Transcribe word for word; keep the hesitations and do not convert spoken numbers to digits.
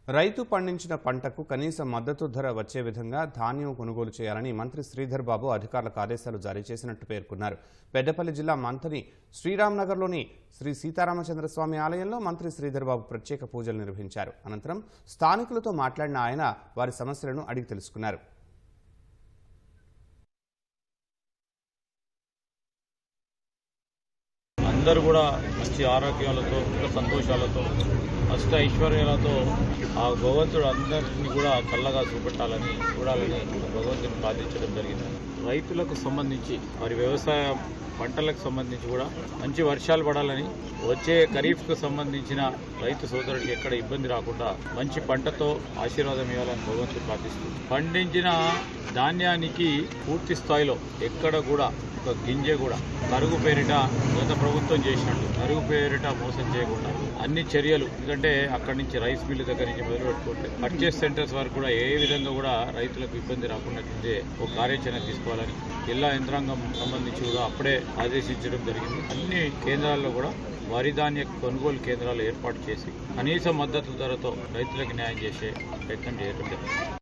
రైతు పండించిన పంటకు కనీస మద్దతు ధర వచ్చే విధంగా ధాన్యం కొనుగోలు చేయాలని మంత్రి శ్రీధర్ బాబు అధికారులకు ఆదేశాలు జారీ చేసినట్టు పేర్కొన్నారు. పెద్దపల్లి జిల్లా మంథని శ్రీరాంనగర్లోని శ్రీ సీతారామచంద్రస్వామి ఆలయంలో మంత్రి శ్రీధర్ బాబు ప్రత్యేక పూజలు నిర్వహించారు. అనంతరం స్థానికులతో మాట్లాడిన ఆయన వారి సమస్యలను అడిగి తెలుసుకున్నారు. అందరూ కూడా మంచి ఆరోగ్యాలతో సంతోషాలతో అష్ట ఐశ్వర్యాలతో ఆ భగవంతుడు అందరినీ కూడా చల్లగా చూపెట్టాలని చూడాలని భగవంతుని ప్రార్థించడం జరిగింది. రైతులకు సంబంధించి వారి వ్యవసాయ పంటలకు సంబంధించి కూడా మంచి వర్షాలు పడాలని, వచ్చే ఖరీఫ్కు సంబంధించిన రైతు సోదరుడికి ఎక్కడ ఇబ్బంది రాకుండా మంచి పంటతో ఆశీర్వాదం ఇవ్వాలని భగవంతుడు ప్రార్థిస్తుంది. పండించిన ధాన్యానికి పూర్తి స్థాయిలో ఎక్కడ కూడా ఒక గింజ కూడా తరుగు పేరిట గత ప్రభుత్వం చేసినట్టు తరుగు పేరిట మోసం చేయకుండా అన్ని చర్యలు, ఎందుకంటే అక్కడి నుంచి రైస్ మిల్లు దగ్గర నుంచి మొదలు పెట్టుకుంటే పర్చేస్ సెంటర్స్ వరకు కూడా ఏ విధంగా కూడా రైతులకు ఇబ్బంది రాకుండా కిందే ఒక కార్యాచరణ తీసుకోవాలని జిల్లా యంత్రాంగం సంబంధించి కూడా అప్పుడే ఆదేశించడం జరిగింది. అన్ని కేంద్రాల్లో కూడా వరి ధాన్య కొనుగోలు కేంద్రాలు ఏర్పాటు చేసి కనీస మద్దతు ధరతో రైతులకు న్యాయం చేసే ప్రయత్నం చేయడం జరిగింది.